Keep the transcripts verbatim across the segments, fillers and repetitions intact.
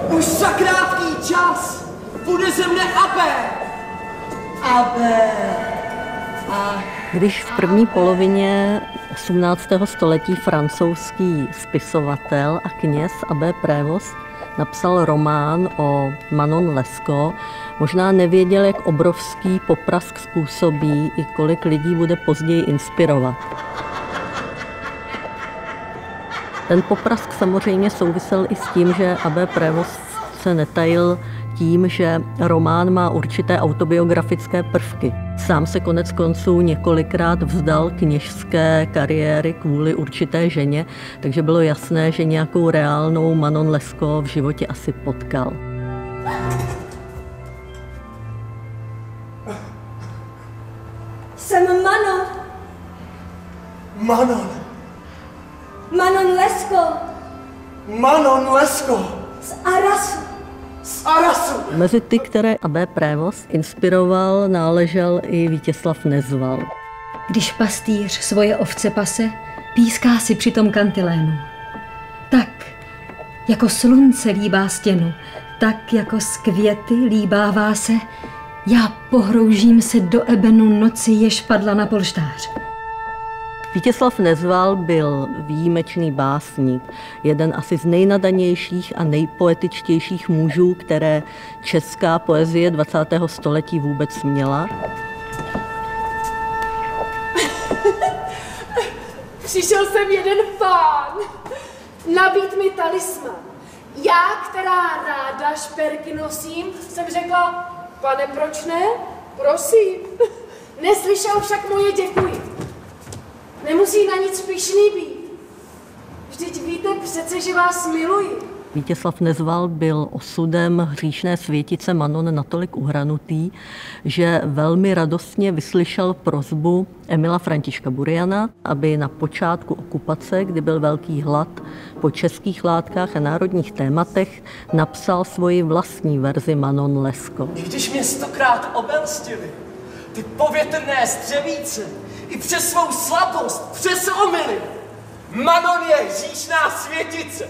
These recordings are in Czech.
Už za krátký čas bude ze mne Abé. Abé. Ach. Když v první polovině osmnáctého století francouzský spisovatel a kněz Abbé Prévost napsal román o Manon Lescaut, možná nevěděl, jak obrovský poprask způsobí i kolik lidí bude později inspirovat. Ten poprask samozřejmě souvisel i s tím, že Abbé Prévost se netajil tím, že román má určité autobiografické prvky. Sám se konec konců několikrát vzdal kněžské kariéry kvůli určité ženě, takže bylo jasné, že nějakou reálnou Manon Lescaut v životě asi potkal. Jsem Manon. Manon. Manon Lescaut. Manon Lescaut. Z Arrasu. Z Arrasu. Mezi ty, které Abbé Prévost inspiroval, náležel i Vítězslav Nezval. Když pastýř svoje ovce pase, píská si přitom kantilénu. Tak, jako slunce líbá stěnu, tak jako z květy líbává se, já pohroužím se do ebenu noci, jež padla na polštář. Vítězslav Nezval byl výjimečný básník, jeden asi z nejnadanějších a nejpoetičtějších mužů, které česká poezie dvacátého století vůbec měla. Přišel jsem jeden pán, nabít mi talisman. Já, která ráda šperky nosím, jsem řekla, pane, proč ne? Prosím. Neslyšel však moje děkuji. Nemusí na nic pyšný být. Vždyť víte přece, že vás miluji. Vítězslav Nezval byl osudem hříšné světice Manon natolik uhranutý, že velmi radostně vyslyšel prosbu Emila Františka Buriana, aby na počátku okupace, kdy byl velký hlad po českých látkách a národních tématech, napsal svoji vlastní verzi Manon Lescaut. I když mě stokrát obelstili, ty povětrné střevíce, i přes svou slabost, přes omyly, Manon je hříšná světice.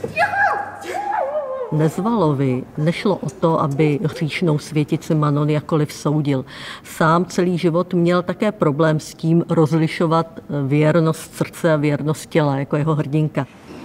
Nezvalovi nešlo o to, aby hříšnou světici Manon jakkoliv soudil. Sám celý život měl také problém s tím rozlišovat věrnost srdce a věrnost těla, jako jeho hrdinka.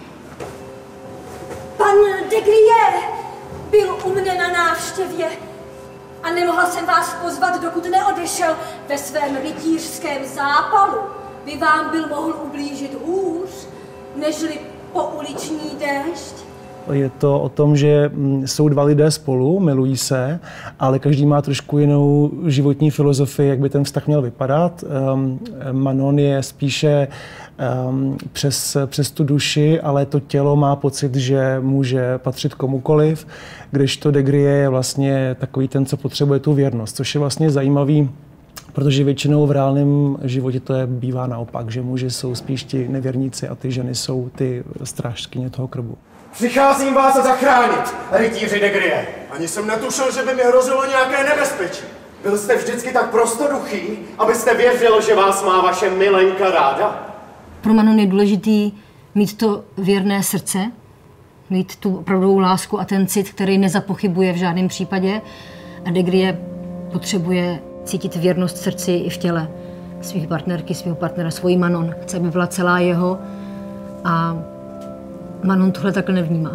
Pan de Griers byl u mne na návštěvě a nemohla jsem vás pozvat, dokud neodešel. Ve svém rytířském zápalu by vám byl mohl ublížit hůř, nežli po uliční déšť. Je to o tom, že jsou dva lidé spolu, milují se, ale každý má trošku jinou životní filozofii, jak by ten vztah měl vypadat. Um, Manon je spíše um, přes, přes tu duši, ale to tělo má pocit, že může patřit komukoliv, kdežto de Griers je vlastně takový ten, co potřebuje tu věrnost, což je vlastně zajímavý, protože většinou v reálném životě to je, bývá naopak, že muži jsou spíš ti nevěrníci a ty ženy jsou ty strážkyně toho krbu. Přicházím vás zachránit, rytíři de Griers. Ani jsem netušil, že by mi hrozilo nějaké nebezpečí. Byl jste vždycky tak prostoduchý, abyste věřil, že vás má vaše milenka ráda? Pro Manon je důležitý mít to věrné srdce, mít tu opravdovou lásku a ten cit, který nezapochybuje v žádném případě. A de Griers potřebuje cítit věrnost srdci i v těle svých partnerky, svého partnera, svojí Manon. Chce, aby byla celá jeho a Manon tohle takhle nevnímá.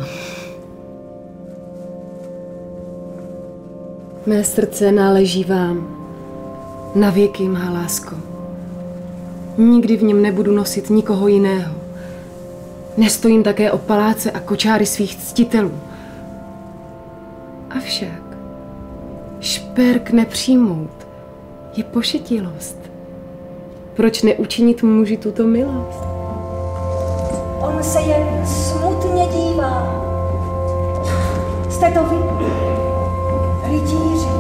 Mé srdce náleží vám, na věky, má lásko. Nikdy v něm nebudu nosit nikoho jiného. Nestojím také o paláce a kočáry svých ctitelů. Avšak šperk nepřijmout je pošetilost. Proč neučinit muži tuto milost? On se jen smutně dívá. Jste to vy, rytíři.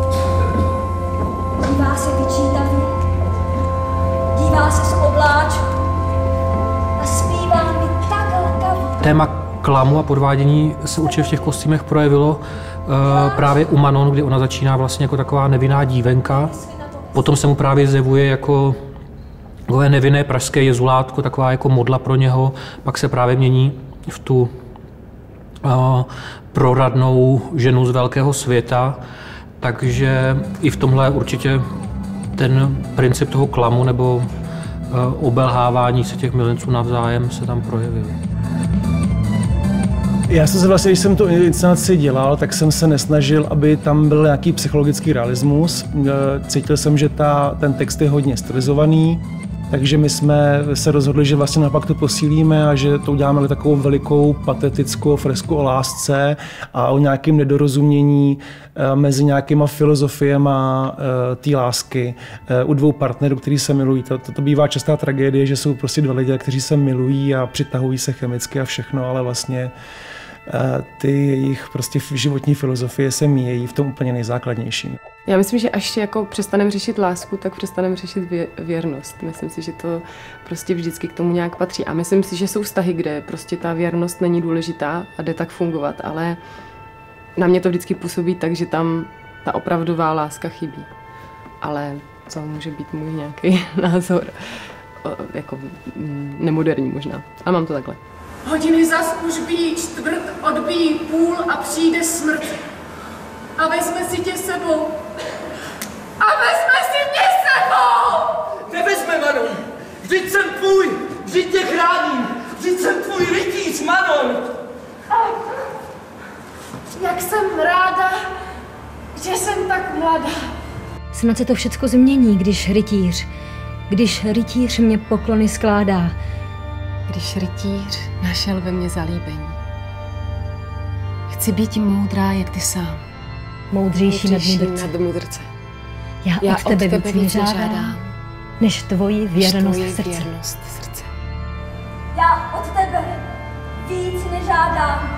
Dívá se vyčítavě, dívá se z obláčku a zpívá mi tak lkavě. Téma klamu a podvádění se určitě v těch kostýmech projevilo uh, právě u Manon, kdy ona začíná vlastně jako taková nevinná dívenka. Potom se mu právě zjevuje jako takové nevinné pražské jezulátko, taková jako modla pro něho, pak se právě mění v tu proradnou ženu z velkého světa, takže i v tomhle určitě ten princip toho klamu nebo obelhávání se těch milenců navzájem se tam projevil. Já jsem se vlastně, když jsem tu inscenaci dělal, tak jsem se nesnažil, aby tam byl nějaký psychologický realismus. Cítil jsem, že ta, ten text je hodně stylizovaný, takže my jsme se rozhodli, že vlastně naopak to posílíme a že to uděláme takovou velikou patetickou fresku o lásce a o nějakém nedorozumění mezi nějakýma filozofiema té lásky u dvou partnerů, kteří se milují. To, to, to bývá častá tragédie, že jsou prostě dva lidé, kteří se milují a přitahují se chemicky a všechno, ale vlastně ty jejich prostě životní filozofie se míjejí v tom úplně nejzákladnějším. Já myslím, že až jako přestaneme řešit lásku, tak přestaneme řešit vě- věrnost. Myslím si, že to prostě vždycky k tomu nějak patří. A myslím si, že jsou vztahy, kde prostě ta věrnost není důležitá a jde tak fungovat, ale na mě to vždycky působí tak, že tam ta opravdová láska chybí. Ale to může být můj nějaký názor, jako nemoderní možná. A mám to takhle. Hodiny zas už bíjí čtvrt, odbíjí půl a přijde smrt. A vezme si tě sebou. A vezme si mě sebou! Nevezme, Manon! Vždyť jsem tvůj! Vždyť tě chráním! Vždyť jsem tvůj rytíř, Manon! Jak jsem ráda, že jsem tak mladá. Snad se to všecko změní, když rytíř, když rytíř mě poklony skládá. Když rytíř našel ve mně zalíbení. Chci být moudrá, jak ty sám. Moudřejší nad mudrce. nad mudrce. Já, Já od tebe, tebe víc nežádám, než tvoji věrnost srdce. Věrnost srdce. Já od tebe víc nežádám,